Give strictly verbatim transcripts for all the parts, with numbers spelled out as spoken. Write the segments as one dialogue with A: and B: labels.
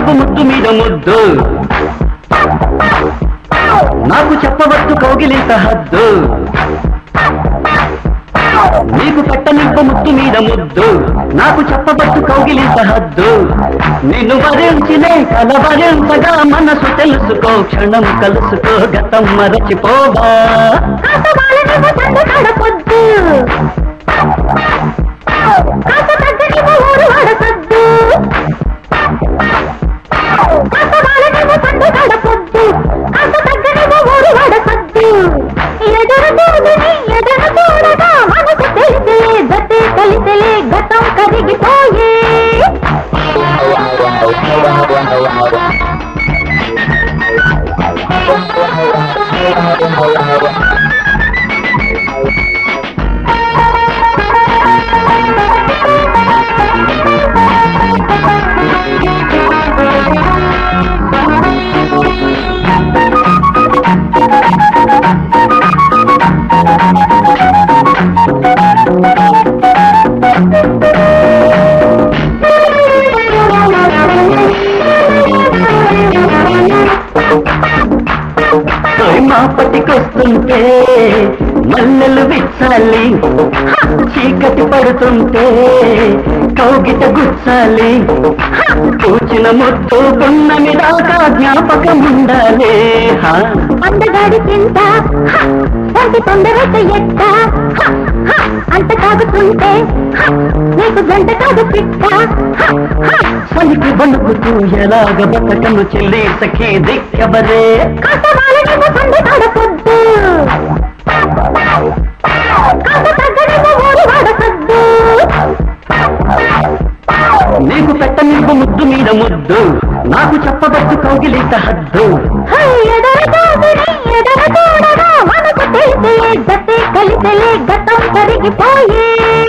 A: నువ్వు ముద్దు మీద ముద్దు నాకు చెప్పవద్దు కౌగిలింత హద్దు నీకు పెట్టనివ్వ ముద్దు మీద ముద్దు నాకు చెప్పవద్దు కౌగిలింత హద్దు నిన్ను వరించినే కలవరించగా మనసు తెలుసుకో క్షణం కలుసుకో గతం మరచిపోగా గతం కరిగిపోయే మాపటికొస్తుంటే మల్లెలు విచ్చాలి చీకటి పడుతుంటే కౌగిట గుచ్చాలి కూచిన ముత్తు గున్నమి దాకా జ్ఞాపకం ఉండాలి అందగాడి చింత అంత తొందరత ఎట్ట అంత కాగుతుంటే నీకు గంట కాదు పిట్ట పలికి బలుకుతూ ఎలాగ బతకను చెల్లి సఖీ దిక్కబరే నీకు పెట్టనివ్వు ముద్దు మీద ముద్దు నాకు చెప్పవద్దు కౌగిలింత హద్దు కలిసలే గతం కరిగిపోయే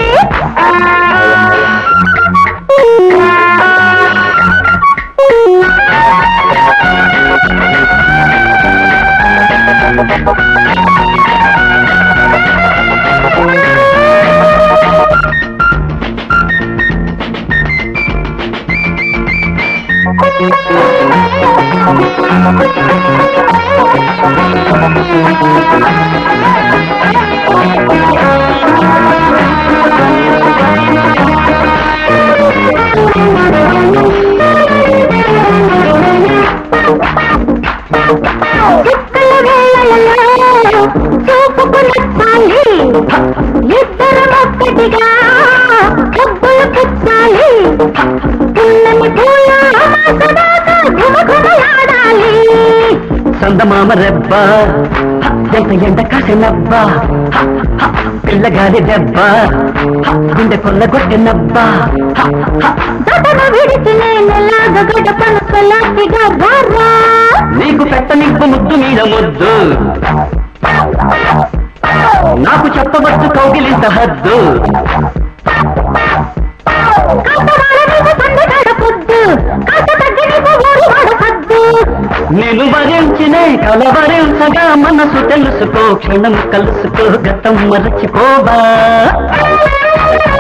A: ఇద్దరమొక్కటిగా డబ్బులు పుచ్చాలి పున్నమి పూల ఘుమఘుమలాడాలి సందమామ రెబ్బ ఎంత ఎండ కాసినబ్బ పిల్లగాలి దెబ్బ గుండె కొల్లగొట్టినబ్బ దటను విడిచి నేనెలాగ గడపను కొలాసిగా రారా నీకు పెట్టనివ్వు ముద్దు మీద ముద్దు నాకు చెప్పవద్దు కౌగిలింత హద్దు నేను వరించినే కలవరించగా మనసు తెలుసుకో క్షణం కలుసుకో గతం మరచిపోవా